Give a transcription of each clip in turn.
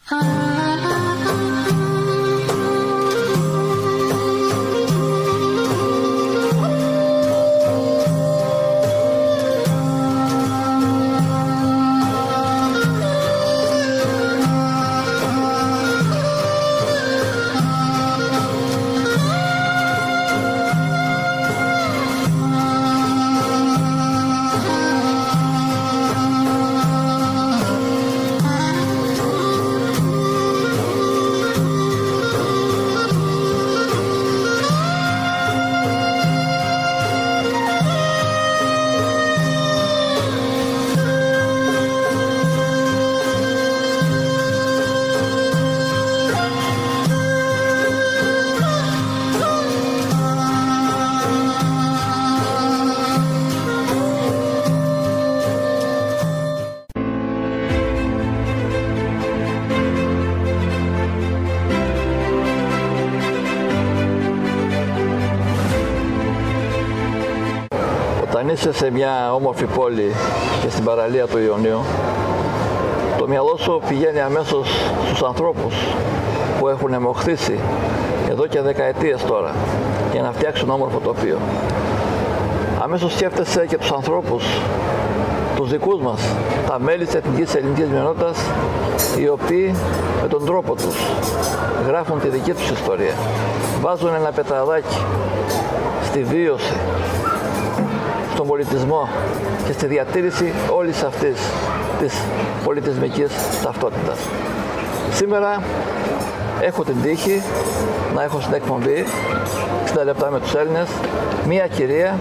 Αν είσαι σε μια όμορφη πόλη και στην παραλία του Ιωνίου, το μυαλό σου πηγαίνει αμέσως στους ανθρώπους που έχουν αιμοχθήσει εδώ και δεκαετίες τώρα για να φτιάξουν όμορφο τοπίο. Αμέσως σκέφτεσαι και τους ανθρώπους, τους δικούς μας, τα μέλη της εθνικής ελληνικής μειονότητας, οι οποίοι με τον τρόπο τους γράφουν τη δική τους ιστορία. Βάζουν ένα πετραδάκι στη βίωση, στον πολιτισμό και στη διατήρηση όλης αυτής της πολιτισμικής ταυτότητας. Σήμερα έχω την τύχη να έχω στην εκπομπή 60 λεπτά με τους Έλληνες μία κυρία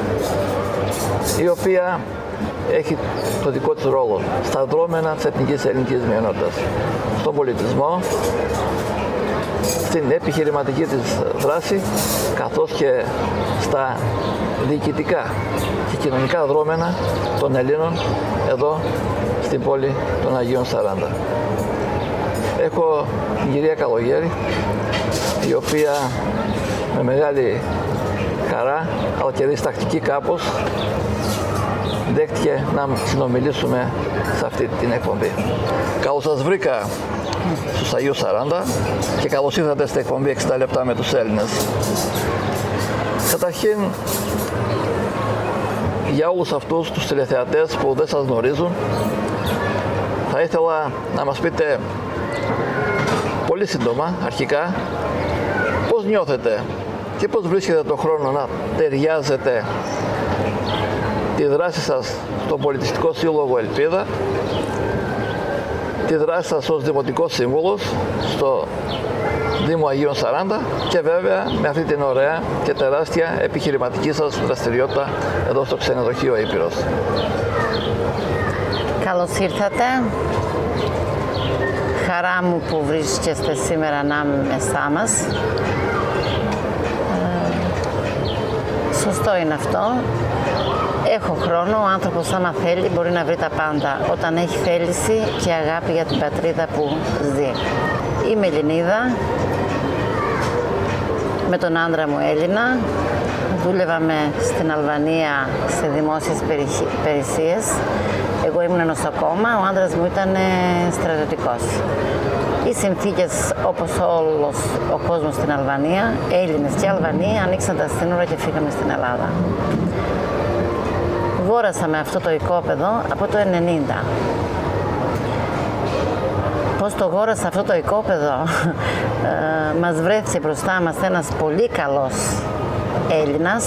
η οποία έχει το δικό της ρόλο στα δρόμενα της εθνικής ελληνικής μειονότητας, στον πολιτισμό, στην επιχειρηματική της δράση, καθώς και στα διοικητικά και κοινωνικά δρόμενα των Ελλήνων εδώ στην πόλη των Αγίων Σαράντα. Έχω την κυρία Καλογέρη, η οποία με μεγάλη χαρά, αλλά και διστακτική κάπως, δέχτηκε να συνομιλήσουμε σε αυτή την εκπομπή. Καλώς σας βρήκα στους Αγίους Σαράντα και καλώς ήρθατε στην εκπομπή 60 λεπτά με τους Έλληνες. Καταρχήν, για όλους αυτούς τους τηλεθεατές που δεν σας γνωρίζουν, θα ήθελα να μας πείτε πολύ σύντομα, αρχικά, πώς νιώθετε και πώς βρίσκετε τον χρόνο να ταιριάζετε τη δράση σας στον Πολιτιστικό Σύλλογο Ελπίδα, τη δράση σας ως Δημοτικός Σύμβουλος στο Δήμο Αγίων Σαράντα και βέβαια με αυτή την ωραία και τεράστια επιχειρηματική σας δραστηριότητα εδώ στο ξενοδοχείο Ήπειρος. Καλώς ήρθατε. Χαρά μου που βρίσκεστε σήμερα ανάμεσά μας. Σωστό είναι αυτό. Έχω χρόνο, ο άνθρωπος άμα θέλει μπορεί να βρει τα πάντα όταν έχει θέληση και αγάπη για την πατρίδα που ζει. Είμαι Ελληνίδα, με τον άντρα μου Έλληνα, δούλευαμε στην Αλβανία σε δημόσιες υπηρεσίες. Εγώ ήμουν νοσοκόμα, ο άντρας μου ήταν στρατιωτικός. Οι συνθήκες, όπως όλος ο κόσμος στην Αλβανία, Έλληνες και Αλβανοί, ανοίξαν τα σύνορα και φύγαμε στην Ελλάδα. Γόρασα με αυτό το οικόπεδο από το 1990. Πώς το γόρασα αυτό το οικόπεδο, μας βρέθηκε μπροστά μας ένας πολύ καλός Έλληνας,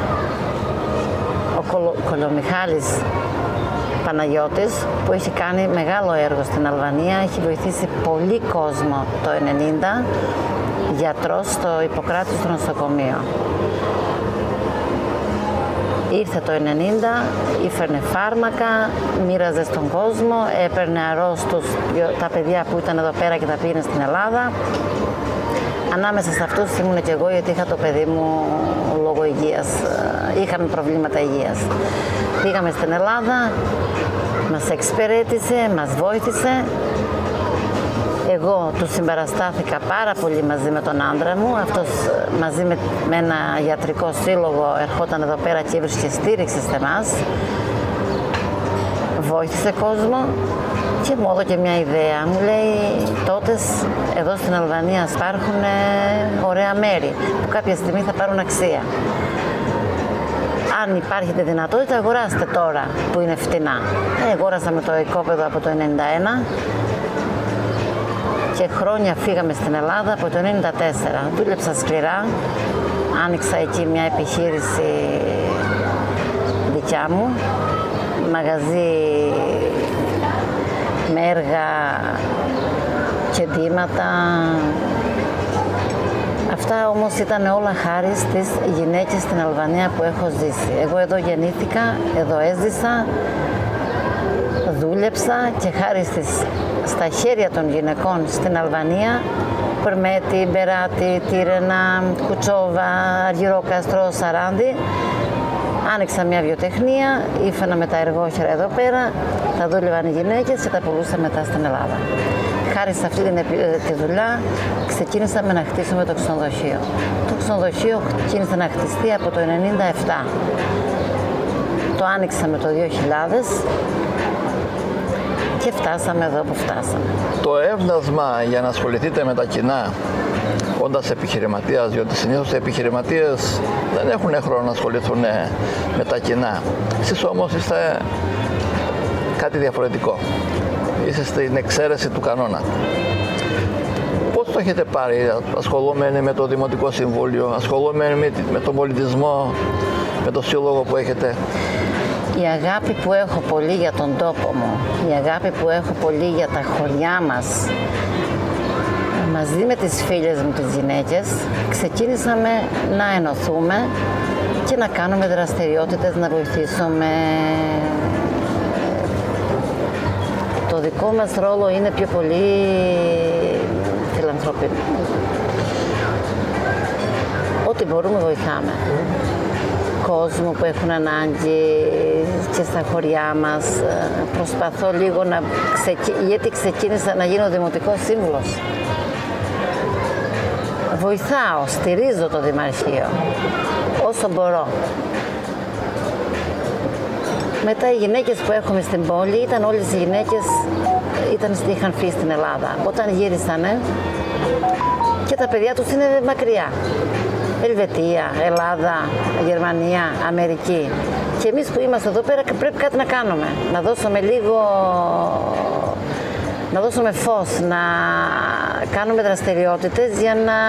ο Κολομιχάλης Παναγιώτης, που έχει κάνει μεγάλο έργο στην Αλβανία, έχει βοηθήσει πολύ κόσμο το 1990, γιατρός στο Ιπποκράτης στο νοσοκομείο. Ήρθε το 1990, ήφερνε φάρμακα, μοίραζε στον κόσμο, έπαιρνε αρρώστους τα παιδιά που ήταν εδώ πέρα και τα πήγαινε στην Ελλάδα. Ανάμεσα σε αυτούς ήμουν και εγώ, γιατί είχα το παιδί μου λόγω υγείας, είχαμε προβλήματα υγείας. Πήγαμε στην Ελλάδα, μας εξυπηρέτησε, μας βοήθησε. Εγώ του συμπαραστάθηκα πάρα πολύ μαζί με τον άντρα μου. Αυτός μαζί με ένα ιατρικό σύλλογο ερχόταν εδώ πέρα και έβρισκε στήριξη σε εμάς. Βοήθησε κόσμο και μου έδωκε μια ιδέα. Μου λέει, δραστηριότητες εδώ στην Αλβανία υπάρχουν ωραία μέρη που κάποια στιγμή θα πάρουν αξία. Αν υπάρχει τη δυνατότητα, αγοράστε τώρα που είναι φτηνά. Αγόρασα με το οικόπεδο από το 1991 και χρόνια φύγαμε στην Ελλάδα από το 1994. Δούλεψα σκληρά, άνοιξα εκεί μια επιχείρηση δικιά μου, μαγαζί με έργα και ντύματα. Αυτά όμως ήταν όλα χάρη στις γυναίκες στην Αλβανία που έχω ζήσει. Εγώ εδώ γεννήθηκα, εδώ έζησα, δούλεψα και χάρη στα χέρια των γυναικών στην Αλβανία, Περμέτη, Μπεράτη, Τύρενα, Κουτσόβα, Αργυρόκαστρο, Σαράντι, άνοιξα μια βιοτεχνία, ήφανα με τα εργόχερα εδώ πέρα, τα δούλευαν οι γυναίκες και τα πουλούσα μετά στην Ελλάδα. Χάρη σε αυτή τη δουλειά ξεκίνησαμε να χτίσουμε το ξενοδοχείο. Το ξενοδοχείο ξεκίνησε να χτιστεί από το 1997. Το άνοιξαμε το 2000 και φτάσαμε εδώ που φτάσαμε. Το έμπνευσμα για να ασχοληθείτε με τα κοινά, όντας επιχειρηματίας, διότι συνήθως οι επιχειρηματίες δεν έχουν χρόνο να ασχοληθούν με τα κοινά. Εσείς όμως είστε κάτι διαφορετικό. Είστε στην εξαίρεση του κανόνα. Πώς το έχετε πάρει, ασχολούμενοι με το Δημοτικό Συμβούλιο, ασχολούμενοι με τον πολιτισμό, με το σύλλογο που έχετε? Η αγάπη που έχω πολύ για τον τόπο μου, η αγάπη που έχω πολύ για τα χωριά μας, μαζί με τις φίλες μου τις γυναίκες, ξεκίνησαμε να ενωθούμε και να κάνουμε δραστηριότητες, να βοηθήσουμε. Το δικό μας ρόλο είναι πιο πολύ φιλανθρωπικό. Ό,τι μπορούμε βοηθάμε. Κόσμο που έχουν ανάγκη και στα χωριά μας. Προσπαθώ λίγο γιατί ξεκίνησα να γίνω δημοτικός σύμβουλος. Βοηθάω, στηρίζω το Δημαρχείο όσο μπορώ. Μετά οι γυναίκες που έχουμε στην πόλη ήταν όλες οι γυναίκες είχαν φύγει στην Ελλάδα. Όταν γύρισανε και τα παιδιά τους είναι μακριά. Ελβετία, Ελλάδα, Γερμανία, Αμερική. Και εμείς που είμαστε εδώ πέρα πρέπει κάτι να κάνουμε. Να δώσουμε φως, να κάνουμε δραστηριότητες για να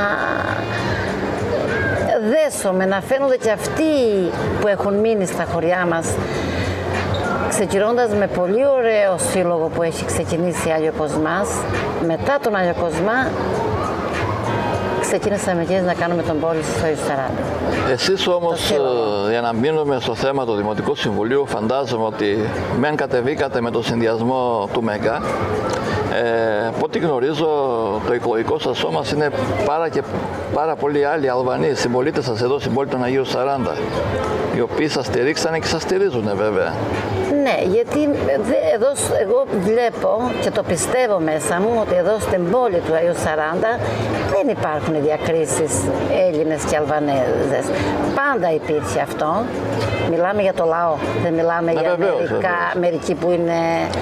δέσουμε, να φαίνονται και αυτοί που έχουν μείνει στα χωριά μας. Ξεκινώντας με πολύ ωραίο σύλλογο που έχει ξεκινήσει Άγιο Κοσμάς, μετά τον Άγιο Κοσμά ξεκίνησαμε και να κάνουμε τον πόλη στο Άγιο Σαράντι. Εσείς όμως, για να μείνουμε στο θέμα του Δημοτικού Συμβουλίου, φαντάζομαι ότι μεν κατεβήκατε με το συνδυασμό του ΜΕΓΑ. Από ό,τι γνωρίζω, το εκλογικό σας σώμα είναι πάρα πολλοί άλλοι Αλβανοί συμπολίτες σας εδώ στην πόλη των Αγίων Σαράντα, οι οποίοι σας στηρίξανε και σας στηρίζουν βέβαια. Ναι, γιατί εγώ βλέπω και το πιστεύω μέσα μου ότι εδώ στην πόλη του Αγίου Σαράντα δεν υπάρχουν διακρίσεις Έλληνες και Αλβανέζες. Πάντα υπήρχε αυτό. Μιλάμε για το λαό, δεν μιλάμε για μερικοί που είναι...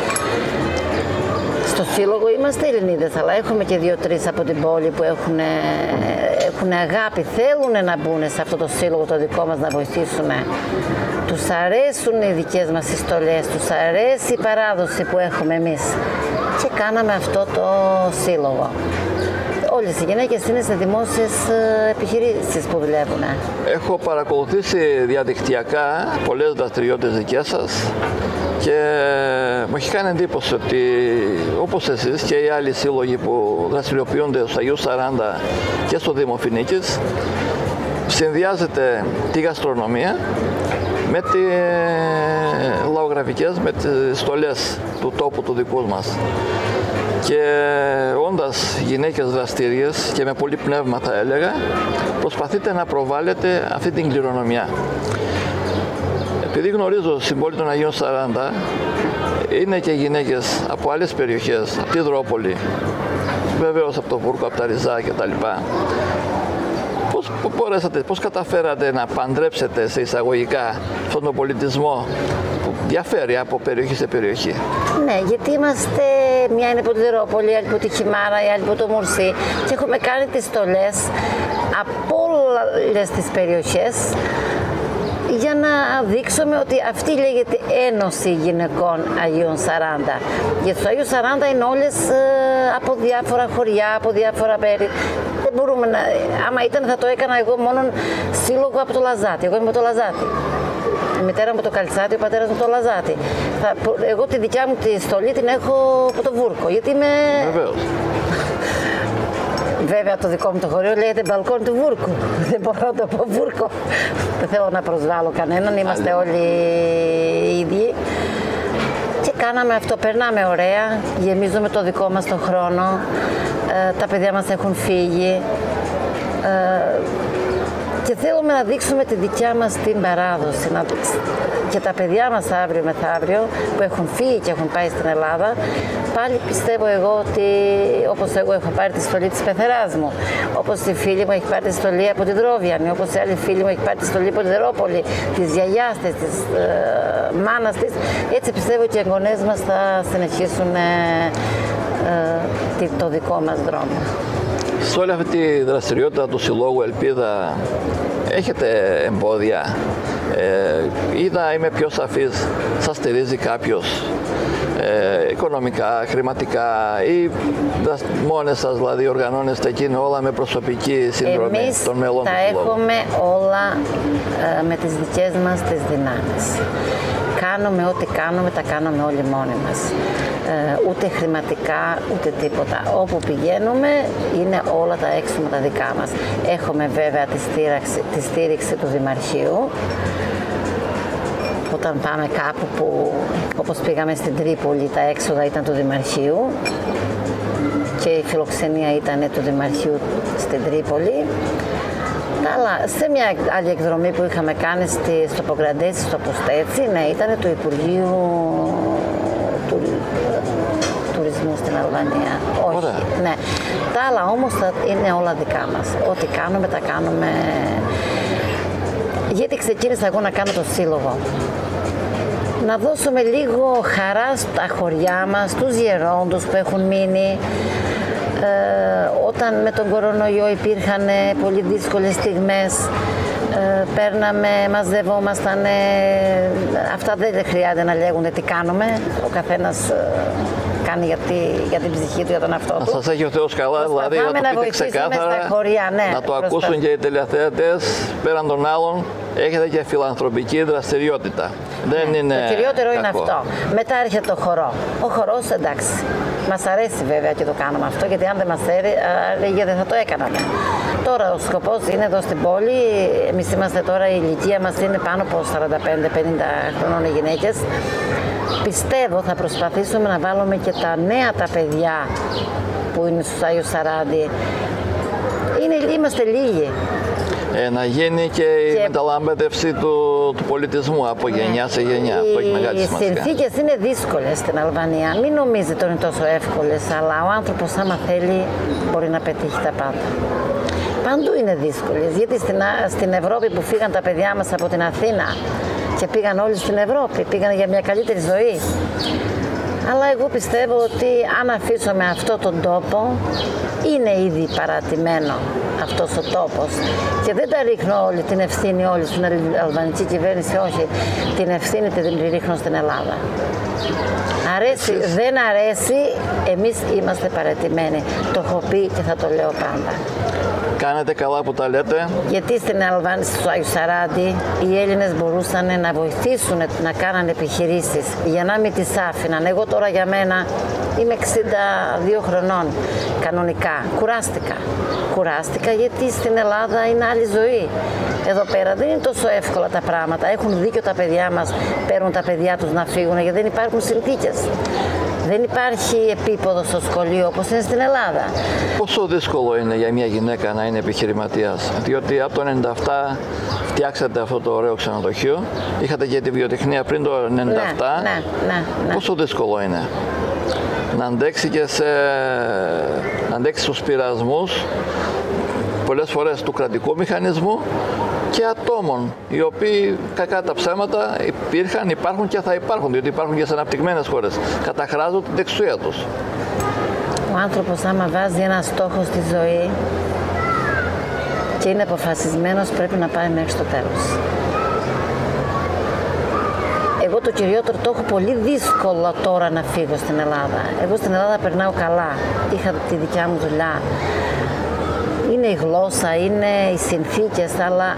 Στο σύλλογο είμαστε Ελληνίδες, αλλά έχουμε και 2-3 από την πόλη που έχουν αγάπη, θέλουν να μπουν σε αυτό το σύλλογο το δικό μας, να βοηθήσουν. Τους αρέσουν οι δικές μας στολές, τους αρέσει η παράδοση που έχουμε εμείς. Και κάναμε αυτό το σύλλογο. Όλες οι γυναίκες είναι σε δημόσιες επιχειρήσεις που δουλεύουν. Έχω παρακολουθήσει διαδικτυακά πολλές δραστηριότητες δικές σας και μου έχει κάνει εντύπωση ότι όπως εσείς και οι άλλοι σύλλογοι που δραστηριοποιούνται στους Αγίους Σαράντα και στο Δήμο Φοινίκης, συνδυάζετε τη γαστρονομία με τις λαογραφικές, με τις στολές του τόπου του δικού μας. Και όντας γυναίκες δραστήριες και με πολύ πνεύμα θα έλεγα, προσπαθείτε να προβάλλετε αυτή την κληρονομιά. Επειδή γνωρίζω στην πόλη των Αγίων Σαράντα, είναι και γυναίκες από άλλες περιοχές, από τη Δρόπολη, βεβαίως από το Βούρκο, από τα Ριζά κτλ. Πώς καταφέρατε να παντρέψετε σε εισαγωγικά αυτόν τον πολιτισμό που διαφέρει από περιοχή σε περιοχή? Ναι, γιατί είμαστε μια είναι από τη Δερόπολη, η άλλη από τη Χιμάρα, η άλλη από το Μουρσί και έχουμε κάνει τις στολές από όλες τις περιοχές για να δείξουμε ότι αυτή λέγεται Ένωση Γυναικών Αγίων 40. Για τους Αγίους 40 είναι όλες από διάφορα χωριά, από διάφορα μέρη. Δεν μπορούμε να... Άμα ήταν θα το έκανα εγώ μόνο σύλλογο από το Λαζάτι. Εγώ είμαι από το Λαζάτι. Η μητέρα μου το Καλτσάτι, ο πατέρας μου το Λαζάτι. Εγώ τη δικιά μου τη στολή την έχω από το Βούρκο, γιατί είμαι... Βεβαίως. Βέβαια το δικό μου το χωριό λέγεται μπαλκόνι του Βούρκου. Δεν μπορώ να το πω Βούρκο. Δεν θέλω να προσβάλλω κανέναν, είμαστε όλοι ίδιοι. Και κάναμε αυτό, περνάμε ωραία, γεμίζουμε το δικό μας τον χρόνο. Τα παιδιά μας έχουν φύγει. Και θέλουμε να δείξουμε τη δικιά μας την παράδοση. Και τα παιδιά μας αύριο μεθαύριο που έχουν φύγει και έχουν πάει στην Ελλάδα, πάλι πιστεύω εγώ ότι όπως εγώ έχω πάρει τη στολή της πεθεράς μου, όπως η φίλη μου έχει πάρει τη στολή από την Δρόβιανη, όπως η άλλη φίλη μου έχει πάρει τη στολή από τη Δερόπολη, της γιαγιάς της, της μάνας της, έτσι πιστεύω και οι εγγονές μας θα συνεχίσουν το δικό μας δρόμο. Σε όλη αυτή τη δραστηριότητα του Συλλόγου Ελπίδα έχετε εμπόδια? Ή να είμαι πιο σαφής, σας στηρίζει κάποιος οικονομικά, χρηματικά ή μόνες σας δηλαδή οργανώνεστε εκείνο όλα με προσωπική συνδρομή των μελών του Συλλόγου? Τα έχουμε όλα με τις δικές μας τις δυνάμεις. Κάνουμε ό,τι κάνουμε, τα κάνουμε όλοι μόνοι μας. Ούτε χρηματικά, ούτε τίποτα. Όπου πηγαίνουμε είναι όλα τα έξοδα τα δικά μας. Έχουμε βέβαια τη στήριξη του Δημαρχείου. Όταν πάμε κάπου που, όπως πήγαμε στην Τρίπολη, τα έξοδα ήταν του Δημαρχείου και η φιλοξενία ήταν του Δημαρχείου στην Τρίπολη. Αλλά σε μια άλλη εκδρομή που είχαμε κάνει στο Πογκραντέτσι, στο Ποστέτσι, ναι, ήταν του Υπουργείου Τουρισμού στην Αλβανία. Όχι, ωραία. Ναι. Τα άλλα όμως είναι όλα δικά μας. Ό,τι κάνουμε, τα κάνουμε. Γιατί ξεκίνησα εγώ να κάνω το σύλλογο. Να δώσουμε λίγο χαρά στα χωριά μας, στους γερόντους που έχουν μείνει. Όταν με τον κορονοϊό υπήρχαν πολύ δύσκολες στιγμές, παίρναμε, μαζευόμασταν, αυτά δεν χρειάζεται να λέγονται τι κάνουμε, ο καθένας κάνει για την ψυχή του, για τον αυτό του. Να σας έχει ο Θεός καλά, δηλαδή να το πείτε ξεκάθαρα, χωριά, ναι, να το ακούσουν και οι τηλεθεατές, πέραν των άλλων, έχετε και φιλανθρωπική δραστηριότητα. Δεν είναι το κυριότερο κακό. είναι αυτό. Μετά έρχεται το χορό. Ο χορός, εντάξει, μας αρέσει βέβαια και το κάνουμε αυτό, γιατί αν δεν μας άρεγε δεν θα το έκαναμε. Τώρα ο σκοπός είναι εδώ στην πόλη, εμείς είμαστε τώρα, η ηλικία μας είναι πάνω από 45-50 χρονών οι γυναίκες. Πιστεύω θα προσπαθήσουμε να βάλουμε και τα νέα τα παιδιά που είναι στους Άγιους Σαράντι. Είμαστε λίγοι. Να γίνει και η μεταλαμπέτευση του πολιτισμού από γενιά σε γενιά. Αυτό έχει μεγάλη σημασία. Οι συνθήκες είναι δύσκολες στην Αλβανία. Μην νομίζετε ότι είναι τόσο εύκολες, αλλά ο άνθρωπος άμα θέλει μπορεί να πετύχει τα πάντα. Παντού είναι δύσκολες, γιατί στην Ευρώπη που φύγαν τα παιδιά μας από την Αθήνα και πήγαν όλοι στην Ευρώπη, πήγαν για μια καλύτερη ζωή. Αλλά εγώ πιστεύω ότι αν αφήσουμε αυτό τον τόπο, είναι ήδη παρατημένο αυτός ο τόπος. Και δεν τα ρίχνω όλη την ευθύνη όλη στην αλβανική κυβέρνηση, όχι. Την ευθύνη την ρίχνω στην Ελλάδα. Αρέσει, δεν αρέσει, εμείς είμαστε παρατημένοι. Το έχω πει και θα το λέω πάντα. Κάνετε καλά που τα λέτε. Γιατί στην Αλβανία, στους Άγιους Σαράντι, οι Έλληνες μπορούσαν να βοηθήσουν να κάνουν επιχειρήσεις για να μην τις άφηναν. Εγώ τώρα για μένα είμαι 62 χρονών κανονικά. Κουράστηκα γιατί στην Ελλάδα είναι άλλη ζωή. Εδώ πέρα δεν είναι τόσο εύκολα τα πράγματα. Έχουν δίκιο τα παιδιά μας, παίρνουν τα παιδιά τους να φύγουν γιατί δεν υπάρχουν συνθήκες. Δεν υπάρχει επίπεδο στο σχολείο όπως είναι στην Ελλάδα. Πόσο δύσκολο είναι για μια γυναίκα να είναι επιχειρηματίας? Διότι από το 1997 φτιάξατε αυτό το ωραίο ξενοδοχείο. Είχατε και τη βιοτεχνία πριν το 1997. Ναι. Πόσο δύσκολο είναι να αντέξει και να αντέξει στους πειρασμούς πολλές φορές του κρατικού μηχανισμού και ατόμων, οι οποίοι κακά τα ψέματα υπάρχουν και θα υπάρχουν, διότι υπάρχουν και σε αναπτυγμένες χώρες. Καταχράζουν την δεξιά τους. Ο άνθρωπος άμα βάζει ένα στόχο στη ζωή και είναι αποφασισμένος, πρέπει να πάει μέχρι το τέλος. Εγώ το κυριότερο το έχω πολύ δύσκολο τώρα να φύγω στην Ελλάδα. Εγώ στην Ελλάδα περνάω καλά. Είχα τη δικιά μου δουλειά. Είναι η γλώσσα, είναι οι συνθήκες, αλλά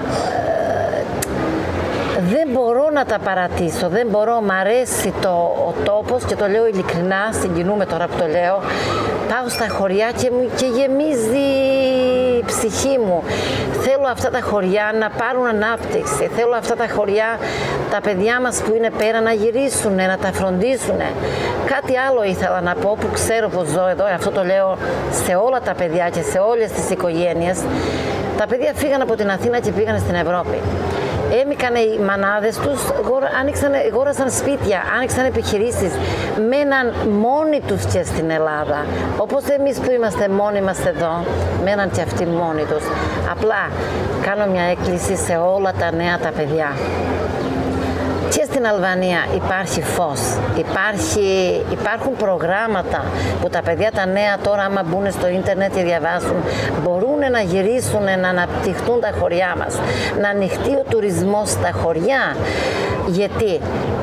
δεν μπορώ να τα παρατήσω, δεν μπορώ, μ' αρέσει ο τόπος και το λέω ειλικρινά, συγκινούμε τώρα που το λέω. Πάω στα χωριά και γεμίζει η ψυχή μου. Θέλω αυτά τα χωριά να πάρουν ανάπτυξη, θέλω αυτά τα χωριά, τα παιδιά μας που είναι πέρα να γυρίσουν, να τα φροντίσουν. Κάτι άλλο ήθελα να πω που ξέρω πως ζω εδώ, αυτό το λέω σε όλα τα παιδιά και σε όλες τις οικογένειες. Τα παιδιά φύγαν από την Αθήνα και πήγαν στην Ευρώπη. Έμειναν οι μανάδες τους, αγόρασαν σπίτια, άνοιξαν επιχειρήσεις, μέναν μόνοι τους και στην Ελλάδα. Όπως εμείς που είμαστε μόνοι μας εδώ, μέναν και αυτοί μόνοι τους. Απλά κάνω μια έκκληση σε όλα τα νέα τα παιδιά. Και στην Αλβανία υπάρχει φως, υπάρχουν προγράμματα που τα παιδιά τα νέα τώρα άμα μπουν στο ίντερνετ και διαβάσουν μπορούν να γυρίσουν, να αναπτυχθούν τα χωριά μας, να ανοιχτεί ο τουρισμός στα χωριά, γιατί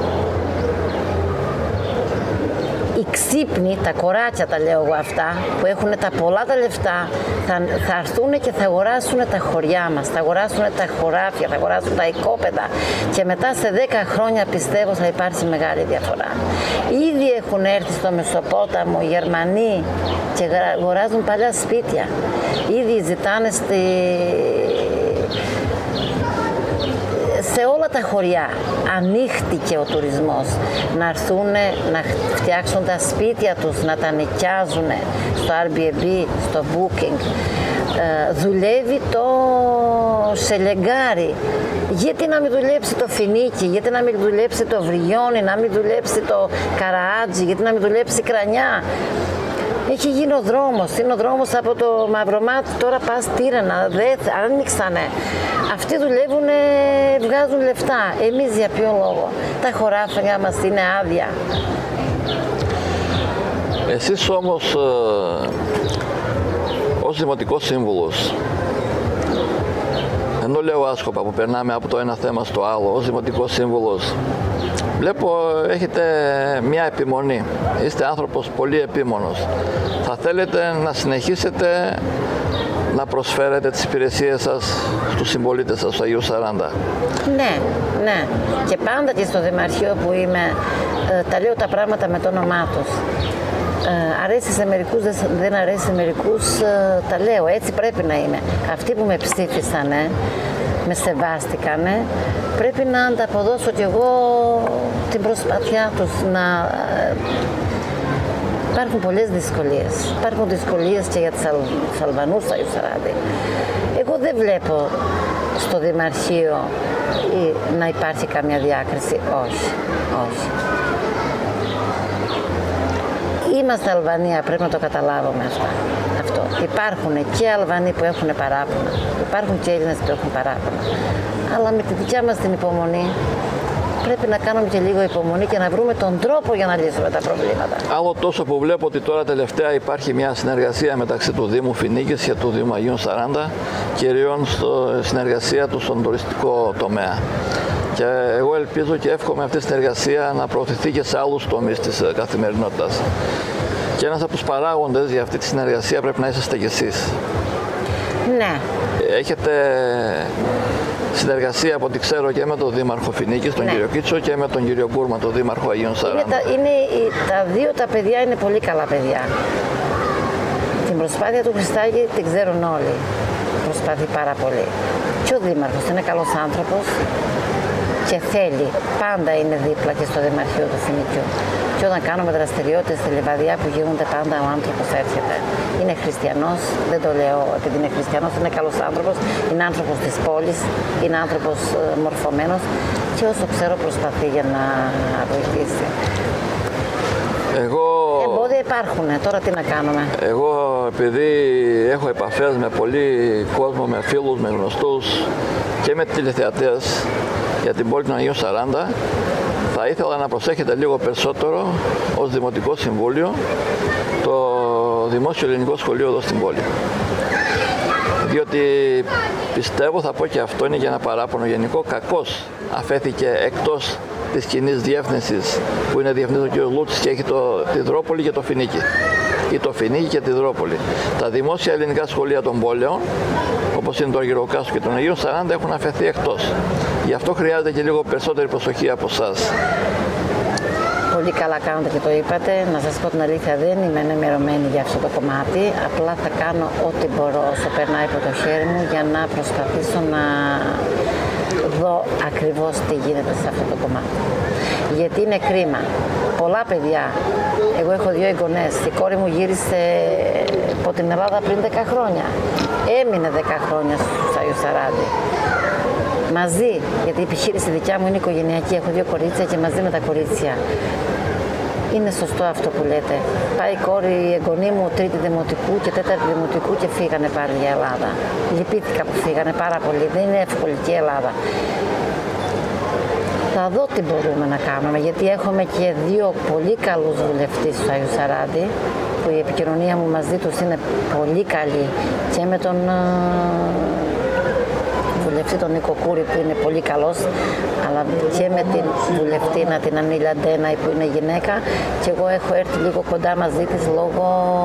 οι ξύπνοι, τα κοράτσια τα λέω εγώ αυτά, που έχουν τα πολλά τα λεφτά, θα έρθουν και θα αγοράσουν τα χωριά μας, θα αγοράσουν τα χωράφια, θα αγοράσουν τα οικόπεδα και μετά σε 10 χρόνια πιστεύω θα υπάρξει μεγάλη διαφορά. Ήδη έχουν έρθει στο Μεσοπόταμο οι Γερμανοί και αγοράζουν παλιά σπίτια. Ήδη ζητάνε σε όλα τα χωριά ανοίχτηκε ο τουρισμός, να έρθουν να φτιάξουν τα σπίτια τους, να τα νοικιάζουν στο Airbnb, στο Booking. Δουλεύει το Σελεγκάρι. Γιατί να μην δουλέψει το Φινίκι, γιατί να μην δουλέψει το Βριόνι, να μην δουλέψει το Καραάτζι, γιατί να μην δουλέψει η Κρανιά. Έχει γίνει ο δρόμος, είναι ο δρόμος από το Μαυρομάτι, τώρα πας Τύρανα, άνοιξανε. Αυτοί δουλεύουν, βγάζουν λεφτά. Εμείς για ποιο λόγο? Τα χωράφια μας είναι άδεια. Εσείς όμως, ως Δημοτικός Σύμβουλος, ενώ λέω άσκοπα που περνάμε από το ένα θέμα στο άλλο, ως Δημοτικός Σύμβουλος, βλέπω έχετε μια επιμονή. Είστε άνθρωπος πολύ επίμονος. Θα θέλετε να συνεχίσετε να προσφέρετε τις υπηρεσίες σας στους συμπολίτες σας, στο Αγίου 40. Ναι, ναι. Και πάντα και στο Δημαρχείο που είμαι, τα λέω τα πράγματα με το όνομά τους. Αρέσει σε μερικούς, δεν αρέσει σε μερικούς, τα λέω, έτσι πρέπει να είναι. Αυτοί που με ψήφισανε, με σεβάστηκανε, πρέπει να ανταποδώσω κι εγώ την προσπάθειά τους. Υπάρχουν πολλές δυσκολίες. Υπάρχουν δυσκολίες και για τους Αλβανούς στο Αγίου Σαράντι. Εγώ δεν βλέπω στο Δημαρχείο να υπάρχει καμία διάκριση. Όχι, όχι. Είμαστε Αλβανία, πρέπει να το καταλάβουμε αυτό. Υπάρχουν και Αλβανοί που έχουν παράπονα, υπάρχουν και Έλληνες που έχουν παράπονα. Αλλά με τη δικιά μας την υπομονή πρέπει να κάνουμε και λίγο υπομονή και να βρούμε τον τρόπο για να λύσουμε τα προβλήματα. Άλλο τόσο που βλέπω ότι τώρα τελευταία υπάρχει μια συνεργασία μεταξύ του Δήμου Φινίκης και του Δήμου Αγίων 40, κυρίως συνεργασία του στον τουριστικό τομέα. Και εγώ ελπίζω και εύχομαι αυτή η συνεργασία να προωθηθεί και σε άλλους τομείς της καθημερινότητας. Και ένας από τους παράγοντες για αυτή τη συνεργασία πρέπει να είσαστε κι εσείς. Ναι. Έχετε συνεργασία από ό,τι ξέρω και με τον Δήμαρχο Φινίκης, τον κύριο Κίτσο, και με τον κύριο Κούρμα, τον Δήμαρχο Αγίων 40. Τα δύο τα παιδιά είναι πολύ καλά παιδιά. Την προσπάθεια του Χριστάκη την ξέρουν όλοι. Προσπαθεί πάρα πολύ. Και ο Δήμαρχος είναι καλός άνθρωπος και θέλει. Πάντα είναι δίπλα και στο Δημαρχείο του Φινικιού. Και όταν κάνουμε δραστηριότητες στη Λιβαδιά που γίνονται, πάντα ο άνθρωπος έρχεται. Είναι χριστιανός, δεν το λέω επειδή είναι χριστιανός, είναι καλός άνθρωπος, είναι άνθρωπος της πόλης, είναι άνθρωπος μορφωμένος και όσο ξέρω προσπαθεί για να βοηθήσει. Εμπόδια υπάρχουν, τώρα τι να κάνουμε. Εγώ επειδή έχω επαφές με πολύ κόσμο, με φίλους, με γνωστούς και με τηλεθεατές για την πόλη των Αγίων 40, θα ήθελα να προσέχετε λίγο περισσότερο ως Δημοτικό Συμβούλιο το δημόσιο ελληνικό σχολείο εδώ στην πόλη. Διότι πιστεύω, θα πω και αυτό είναι για ένα παράπονο γενικό, κακώς αφέθηκε εκτός της κοινής διεύθυνσης που είναι διευθυντής ο κ. Λούτσης και έχει τη Δρόπολη και το Φινίκι. Ή το Φινίκι και τη Δρόπολη. Τα δημόσια ελληνικά σχολεία των πόλεων, όπως είναι το Αργυροκάστρο και τον Αγίων 40, έχουν αφαιθεί εκτός. Γι' αυτό χρειάζεται και λίγο περισσότερη προσοχή από εσάς. Πολύ καλά κάνετε και το είπατε. Να σας πω την αλήθεια, δεν είμαι ενημερωμένη για αυτό το κομμάτι. Απλά θα κάνω ό,τι μπορώ όσο περνάει από το χέρι μου για να προσπαθήσω να δω ακριβώς τι γίνεται σε αυτό το κομμάτι. Γιατί είναι κρίμα. Πολλά παιδιά, εγώ έχω 2 εγγονές, η κόρη μου γύρισε από την Ελλάδα πριν 10 χρόνια. Έμεινε 10 χρόνια στους Άγιους Σαράντι. Μαζί, γιατί η επιχείρηση δικιά μου είναι οικογενειακή, έχω 2 κορίτσια και μαζί με τα κορίτσια. Είναι σωστό αυτό που λέτε. Πάει η κόρη, η εγγονή μου, 3η δημοτικού και 4η δημοτικού και φύγανε πάλι για Ελλάδα. Λυπήθηκα που φύγανε πάρα πολύ. Δεν είναι εύκολη και η Ελλάδα. Θα δω τι μπορούμε να κάνουμε, γιατί έχουμε και 2 πολύ καλούς βουλευτές του Άγιου Σαράντι, που η επικοινωνία μου μαζί τους είναι πολύ καλή, και με τον βουλευτή τον Νίκο Κούρη που είναι πολύ καλός, αλλά και με την βουλευτήνα την Ανίλια Ντέναη που είναι γυναίκα, και εγώ έχω έρθει λίγο κοντά μαζί της λόγω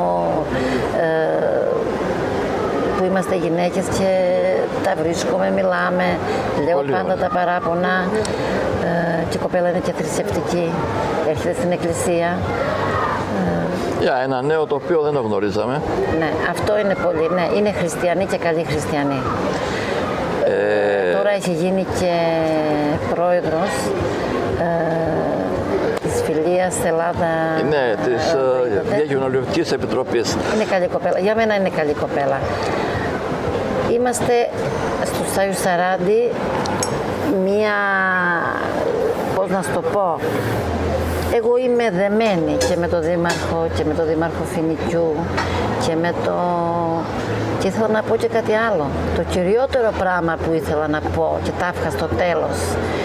που είμαστε γυναίκες και τα βρίσκουμε, μιλάμε, λέω πολύ πάντα τα παράπονα, και η κοπέλα είναι και θρησκευτική, έρχεται στην εκκλησία. Για ένα νέο το οποίο δεν το γνωρίζαμε. Ναι, αυτό είναι πολύ, ναι, είναι χριστιανοί και καλοί χριστιανοί. Τώρα έχει γίνει και πρόεδρος της Φιλίας Ελλάδα. Ναι, της Διακοινωνιωτικής Επιτροπής. Είναι καλή κοπέλα. Για μένα είναι καλή κοπέλα. Είμαστε στους Άγιους Σαράντι μία, πώς να σου το πω, εγώ είμαι δεμένη και με τον Δήμαρχο και με τον Δήμαρχο Φινικιού και με το... Και ήθελα να πω και κάτι άλλο. Το κυριότερο πράγμα που ήθελα να πω και τα έφυγα στο τέλος,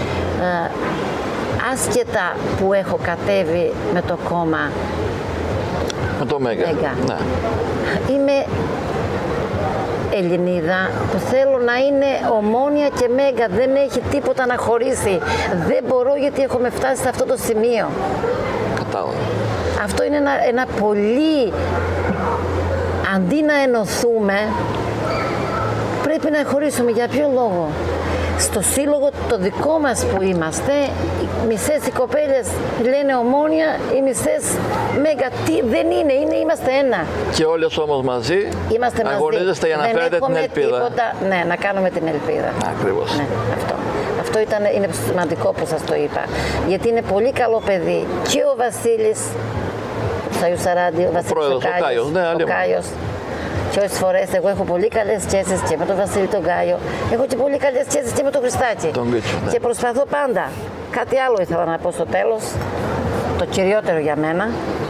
άσχετα που έχω κατέβει με το κόμμα, με το Μέγκα. Ναι. Είμαι Ελληνίδα που θέλω να είναι Ομόνια και Μέγκα, δεν έχει τίποτα να χωρίσει. Δεν μπορώ, γιατί έχουμε φτάσει σε αυτό το σημείο. Κατάλαβα. Αυτό είναι ένα πολύ... Αντί να ενωθούμε, πρέπει να χωρίσουμε. Για ποιο λόγο? Στο σύλλογο το δικό μας που είμαστε, οι μισές οι κοπέλες λένε Ομόνια, οι μισές Μέγκα. Δεν είναι, είμαστε ένα. Και όλες όμως μαζί αγωνίζεστε για να φέρετε την ελπίδα. Τίποτα, ναι, να κάνουμε την ελπίδα. Ακριβώς. Ναι, αυτό είναι σημαντικό που σας το είπα. Γιατί είναι πολύ καλό παιδί και ο Βασίλης, ο Άγιος Σαράντι, ο Βασίλης ο Κάιος. Και όσες φορές εγώ έχω πολύ καλές σχέσεις και με τον Βασίλη τον Κάιο, έχω και πολύ καλές σχέσεις και με τον Χριστάκη. Ναι. Και προσπαθώ πάντα. Κάτι άλλο ήθελα να πω στο τέλος, το κυριότερο για μένα.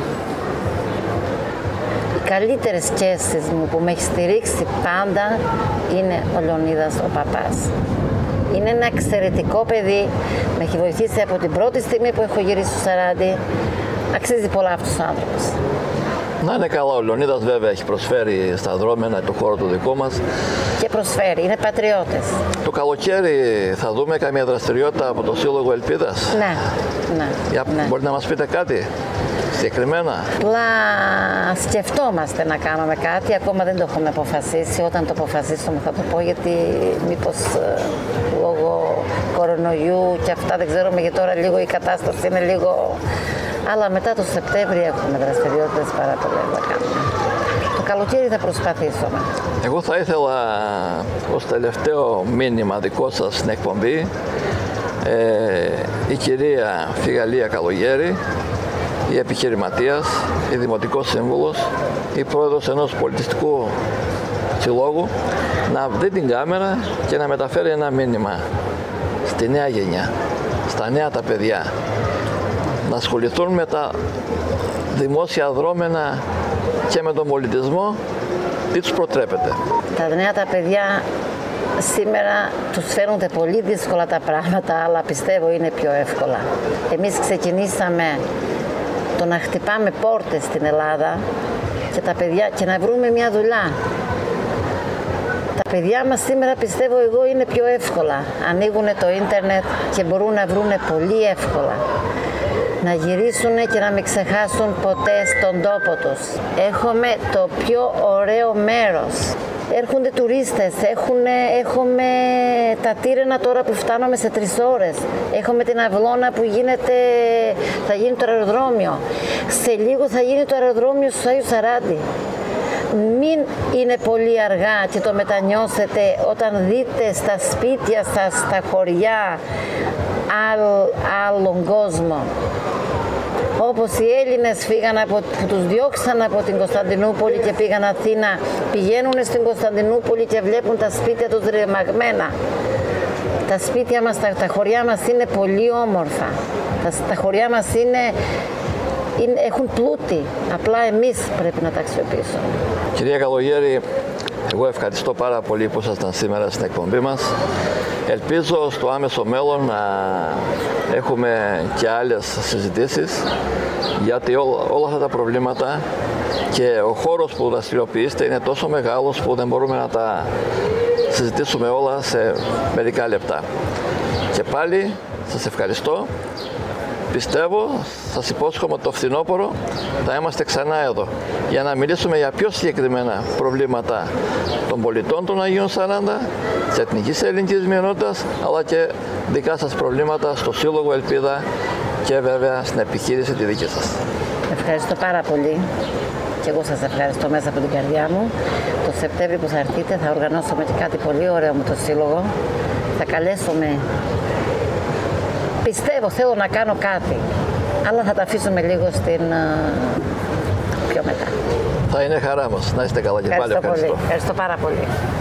Οι καλύτερες σχέσεις μου που με έχει στηρίξει πάντα είναι ο Λεωνίδας ο παπάς. Είναι ένα εξαιρετικό παιδί, με έχει βοηθήσει από την πρώτη στιγμή που έχω γυρίσει στο Σαράντι. Αξίζει πολλά αυτός ο άνθρωπος. Να είναι καλά, ο Λεωνίδας βέβαια έχει προσφέρει στα δρόμενα το χώρο του δικό μας. Και προσφέρει, είναι πατριώτες. Το καλοκαίρι θα δούμε καμία δραστηριότητα από το Σύλλογο Ελπίδας. Ναι. Ναι. Μπορείτε να μας πείτε κάτι συγκεκριμένα? Απλά σκεφτόμαστε να κάνουμε κάτι, ακόμα δεν το έχουμε αποφασίσει. Όταν το αποφασίσουμε θα το πω, γιατί μήπως λόγω κορονοϊού και αυτά δεν ξέρουμε, γιατί τώρα λίγο η κατάσταση είναι λίγο... Αλλά μετά το Σεπτέμβριο έχουμε δραστηριότητες πάρα πολλές να κάνουμε. Το καλοκαίρι θα προσπαθήσουμε. Εγώ θα ήθελα ως τελευταίο μήνυμα δικό σας στην εκπομπή η κυρία Φιγαλία Καλογέρη, η επιχειρηματίας, η δημοτικός σύμβουλος, η πρόεδρος ενός πολιτιστικού συλλόγου, να δει την κάμερα και να μεταφέρει ένα μήνυμα στη νέα γενιά, στα νέα τα παιδιά, να ασχοληθούν με τα δημόσια δρόμενα και με τον πολιτισμό. Τι τους προτρέπετε? Τα νέα τα παιδιά σήμερα τους φαίνονται πολύ δύσκολα τα πράγματα, αλλά πιστεύω είναι πιο εύκολα. Εμείς ξεκινήσαμε το να χτυπάμε πόρτες στην Ελλάδα και τα παιδιά και να βρούμε μια δουλειά. Τα παιδιά μας σήμερα πιστεύω εγώ είναι πιο εύκολα. Ανοίγουν το ίντερνετ και μπορούν να βρουν πολύ εύκολα. Να γυρίσουν και να μην ξεχάσουν ποτέ στον τόπο τους. Έχουμε το πιο ωραίο μέρος. Έρχονται τουρίστες, έχουμε τα τύραινα τώρα που φτάνουμε σε 3 ώρες. Έχουμε την αυλώνα που θα γίνει το αεροδρόμιο. Σε λίγο θα γίνει το αεροδρόμιο στους Άγιους Σαράντι. Μην είναι πολύ αργά και το μετανιώσετε όταν δείτε στα σπίτια σας, στα χωριά, άλλον κόσμο. Όπως οι Έλληνες που τους διώξαν από την Κωνσταντινούπολη και πήγαν Αθήνα, πηγαίνουν στην Κωνσταντινούπολη και βλέπουν τα σπίτια τους ρεμαγμένα. Τα σπίτια μας, τα χωριά μας είναι πολύ όμορφα. Τα χωριά μας έχουν πλούτη. Απλά εμείς πρέπει να τα αξιοποιήσουμε. Κυρία Καλογέρη, εγώ ευχαριστώ πάρα πολύ που ήσασταν σήμερα στην εκπομπή μας. Ελπίζω στο άμεσο μέλλον να έχουμε και άλλες συζητήσεις, γιατί όλα αυτά τα προβλήματα και ο χώρος που δραστηριοποιείστε είναι τόσο μεγάλος που δεν μπορούμε να τα συζητήσουμε όλα σε μερικά λεπτά. Και πάλι σας ευχαριστώ. Πιστεύω, σας υπόσχομαι το φθινόπωρο θα είμαστε ξανά εδώ για να μιλήσουμε για πιο συγκεκριμένα προβλήματα των πολιτών των Αγίων Σαράντα, της εθνικής ελληνικής μειονότητας, αλλά και δικά σας προβλήματα στο Σύλλογο Ελπίδα και βέβαια στην επιχείρηση τη δική σας. Ευχαριστώ πάρα πολύ και εγώ σας ευχαριστώ μέσα από την καρδιά μου. Το Σεπτέμβριο που θα έρθετε θα οργανώσουμε και κάτι πολύ ωραίο με το Σύλλογο. Θα καλέσουμε. Πιστεύω, θέλω να κάνω κάτι, αλλά θα τα αφήσουμε λίγο πιο μετά. Θα είναι χαρά μας. Να είστε καλά και πάλι ευχαριστώ. Ευχαριστώ πάρα πολύ.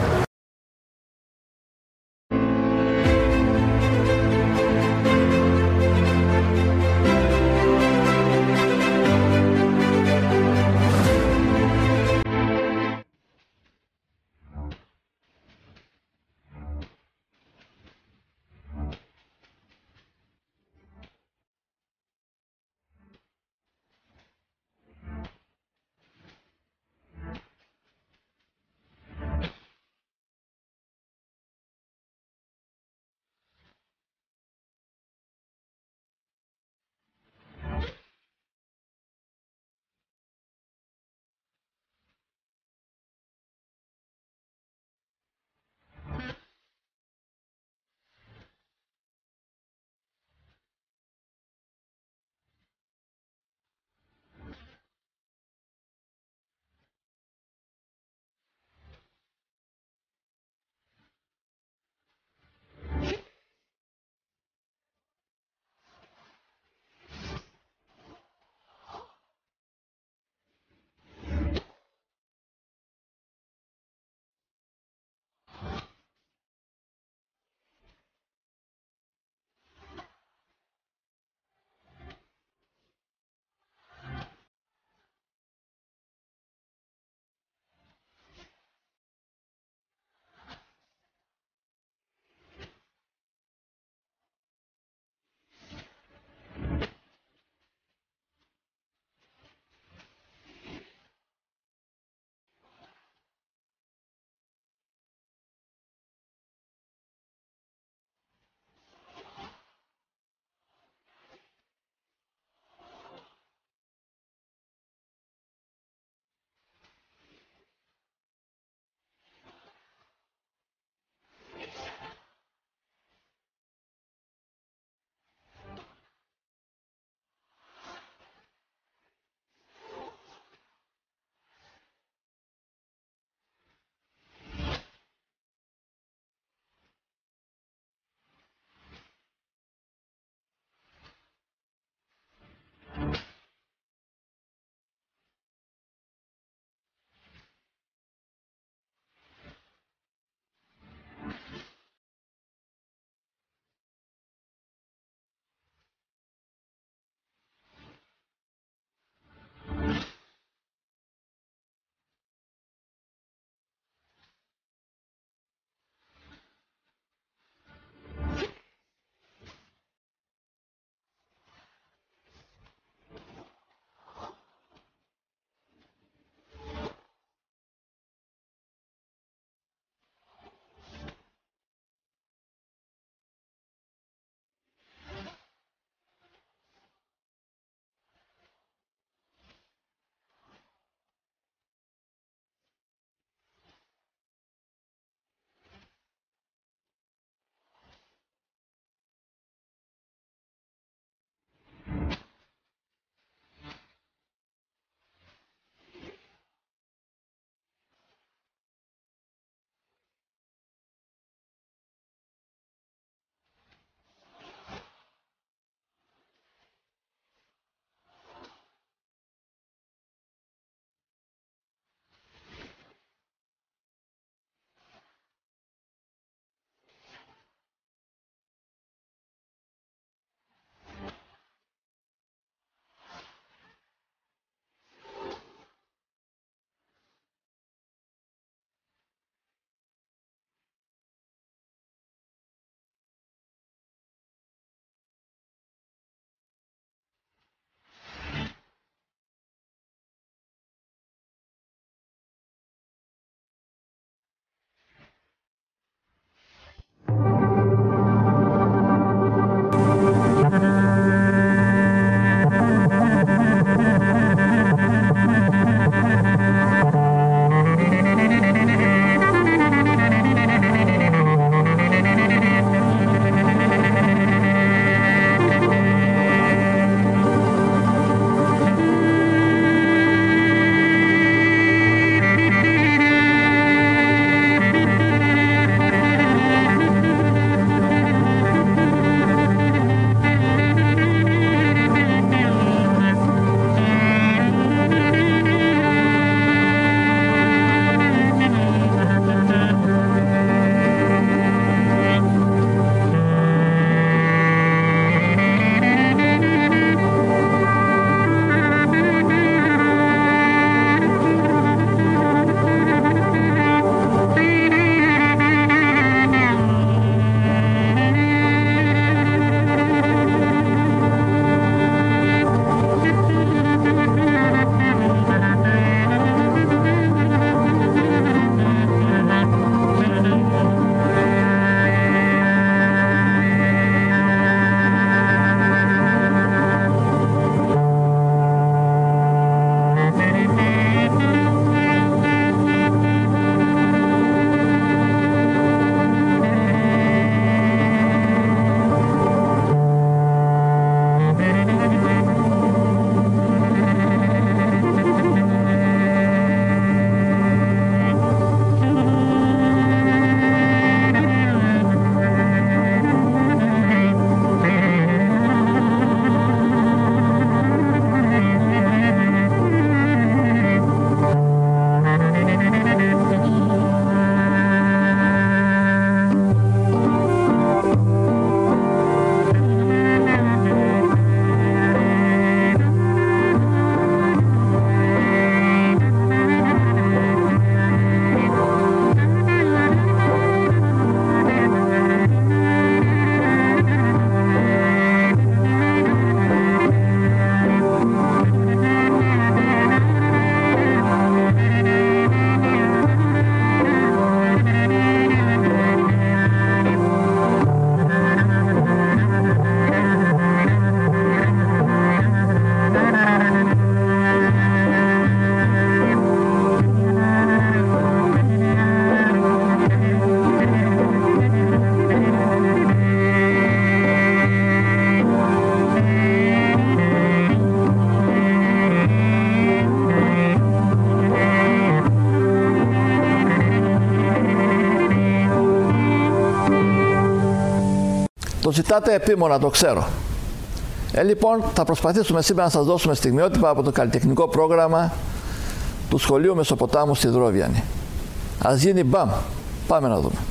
Το ζητάτε επίμονα, το ξέρω. Λοιπόν, θα προσπαθήσουμε σήμερα να σας δώσουμε στιγμιότυπα από το καλλιτεχνικό πρόγραμμα του Σχολείου Μεσοποτάμου στη Δρόβιανη. Ας γίνει μπαμ. Πάμε να δούμε.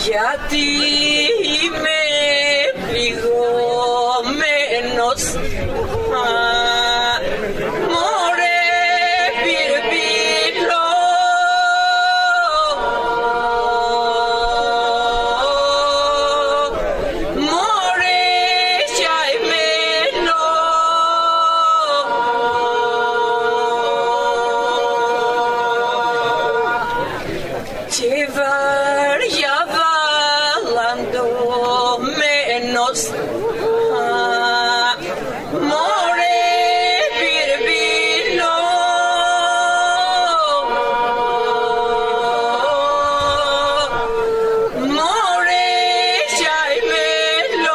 γιατί είμαι πληγωμένος. Μωρέ πυρπύλο, μωρέ χιαημένο, και βαριά βαλαντωμένος. Μωρέ πυρπύλο, μωρέ χιαημένο,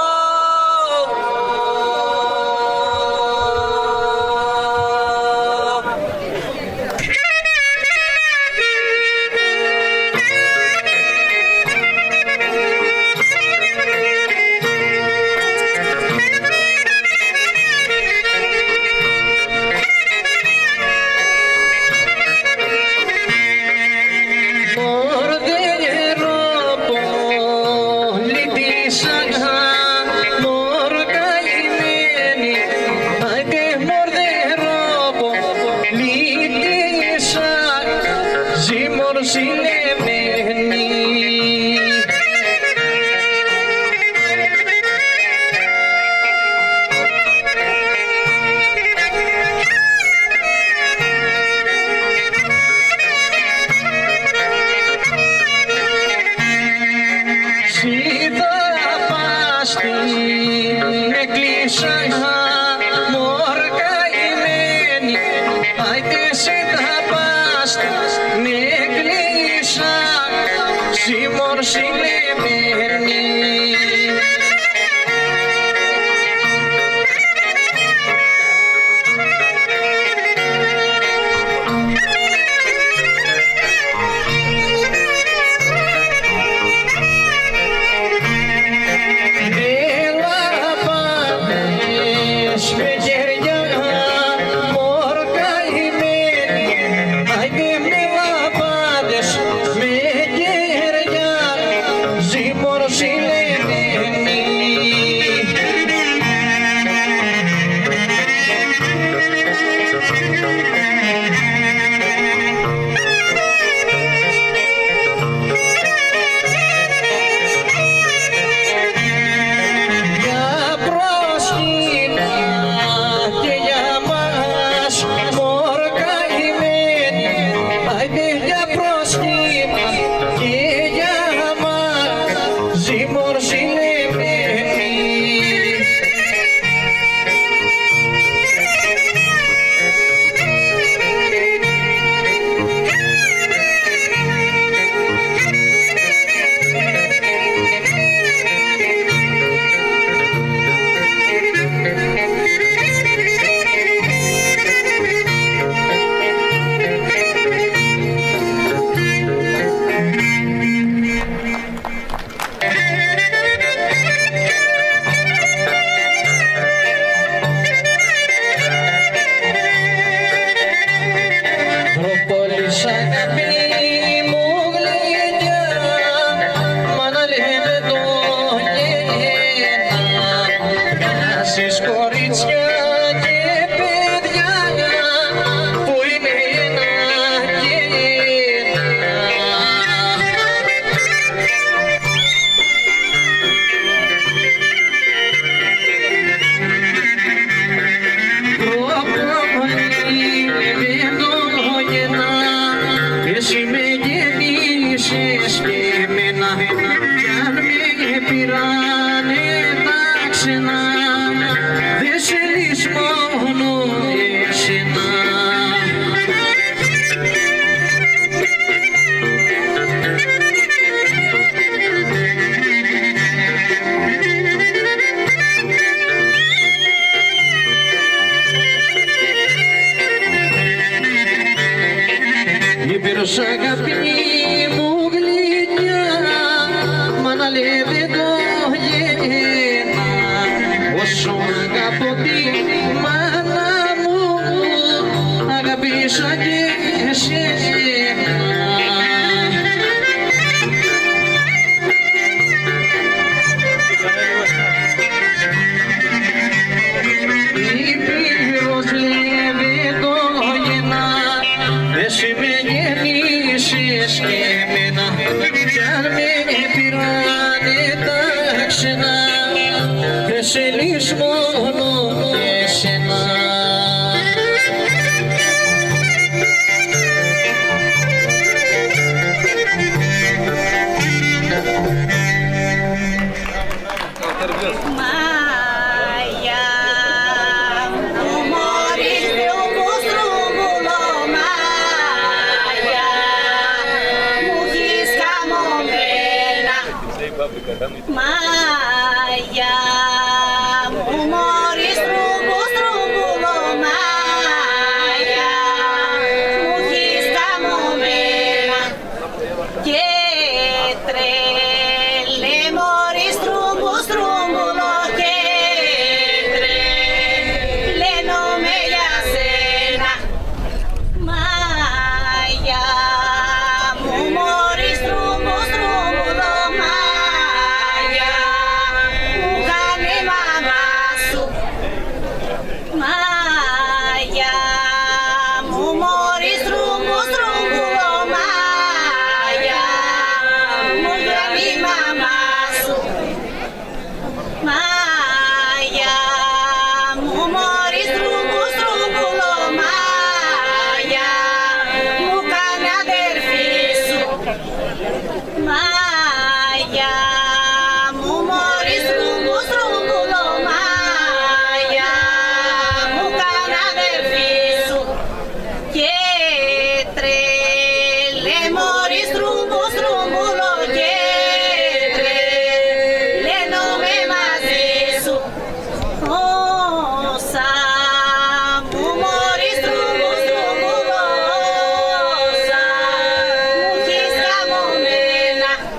Ήπειρος αγαπητή μου γλυκιά, μ' αναλύει το γένα, όσο αγαπώ τη μάνα μου, αγαπήσα και εσένα. εμένα κι αν με πειράνε τα ξένα πες ελείς μόνο εσένα. Μάγια μου μωρής τρούμπου στρούμπουλο, Μάγια μου έχεις καμωμένα και τρελέ μωρής τρούμπου στρούμπουλο και τρελαίνομαι για σένα. Μάγια μου μωρής τρούμπου στρούμπουλο, Μάγια μου μωρής τρούμπου στρούμπουλο, Μάγια μου κάνει μαμά σου. Μάγια μου μωρής τρούμπου στρούμπουλο, Μάγια μου κάνει αδερφή σου. Μάγια μου μωρής τρούμπου στρούμπουλο, και τρελέ μωρής τρούμπου στρούμπουλο και τρελαίνομαι μαζί σου. Όσα μου μωρής τρούμπου στρούμπουλο, όσα μου έχεις καμωμένα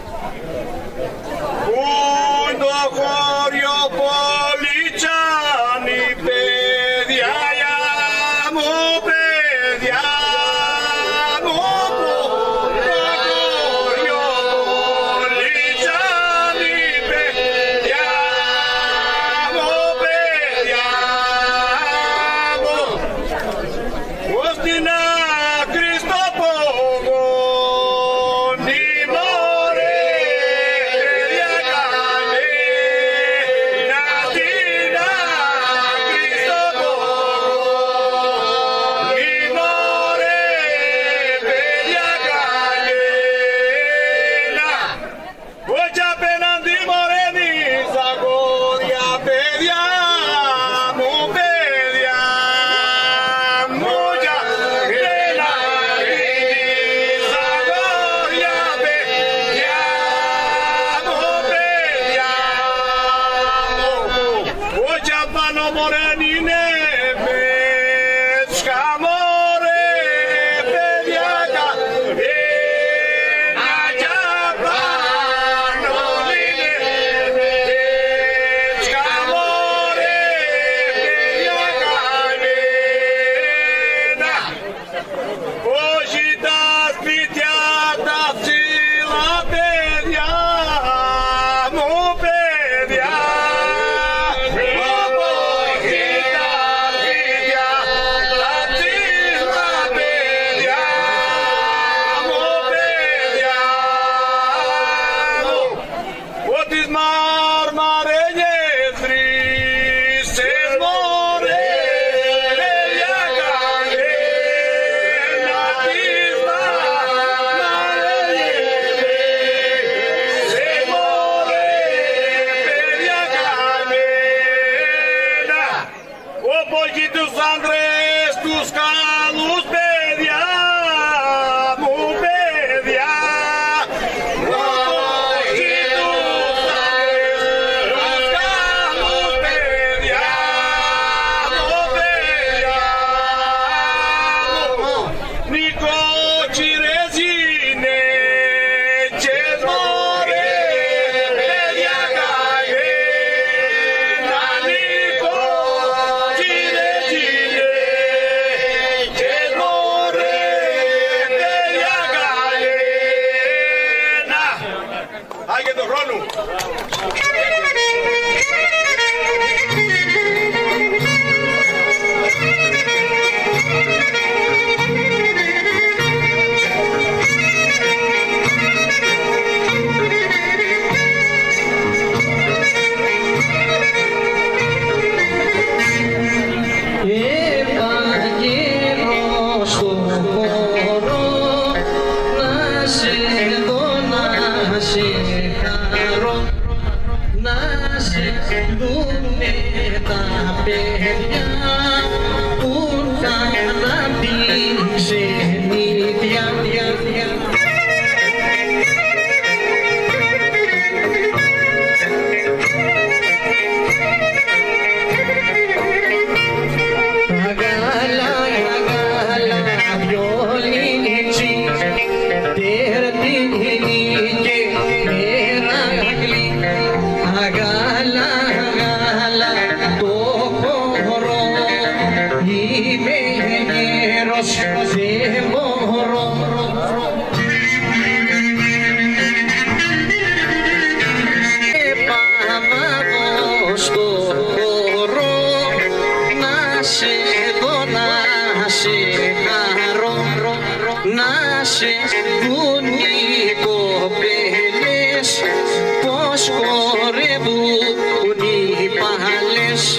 βλέπουν οι κοπέλες πως χορεύουν οι παλές.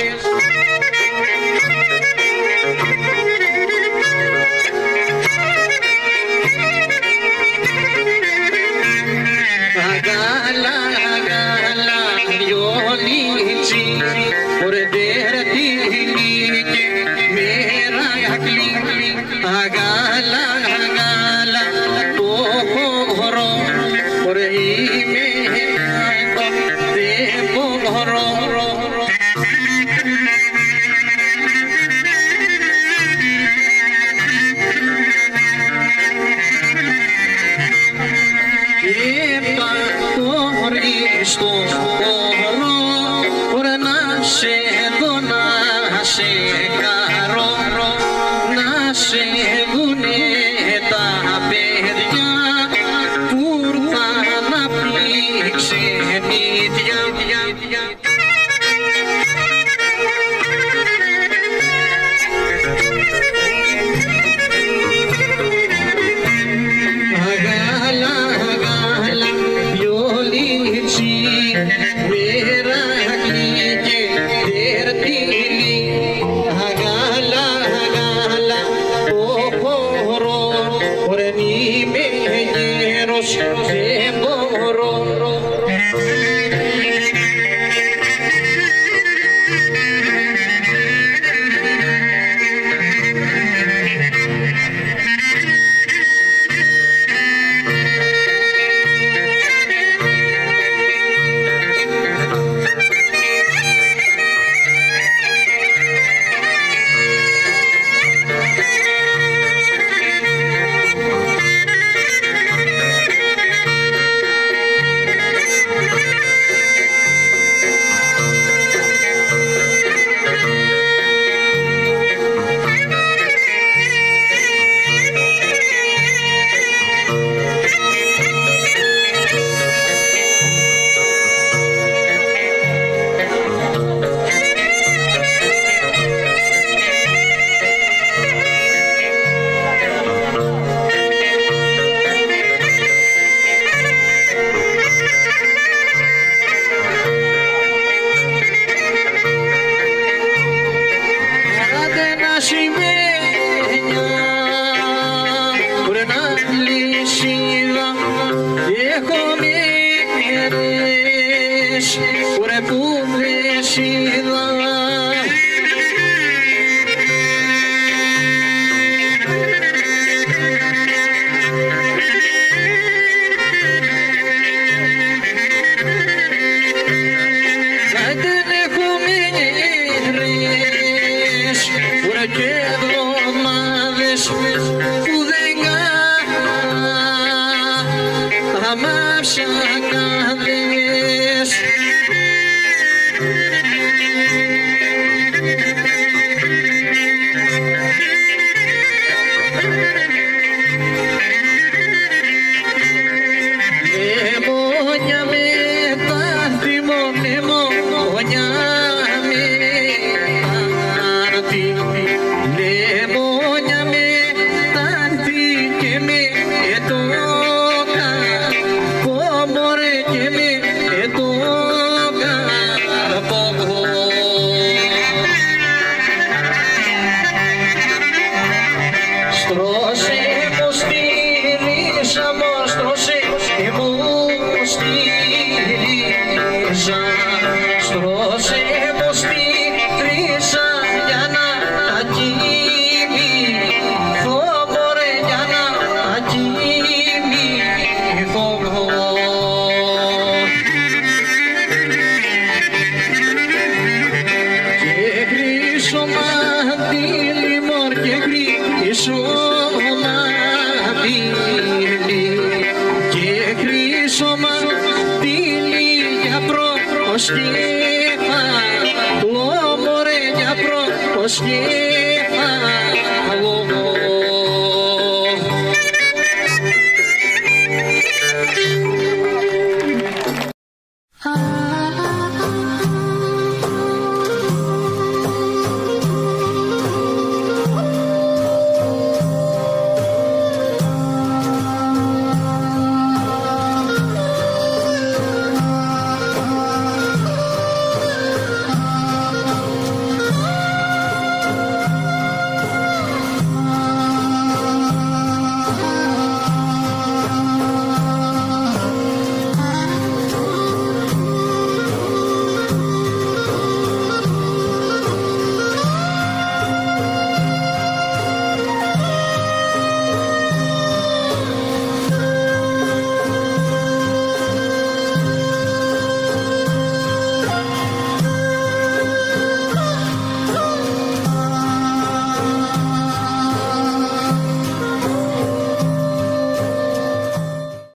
Αγάλα, αγάλα, βιολίτσι, ορδέρτη λύκη, μερακλή. Αγάλα, αγάλα, το χορό, ορε είμαι εγώ, δεν μπορώ. Στο χώρο, ώρα να σε δω, να σε χαρώ, να σε δουνε τα παιδιά που ήρθαν να πει ξενίδια. Αγάλα, αγάλα, βιολίτσι, μερακλή και τερτίλη. Αγάλα, αγάλα, το χορό, ωρεν είμαι γέρος, δεν μπορώ. Thank you.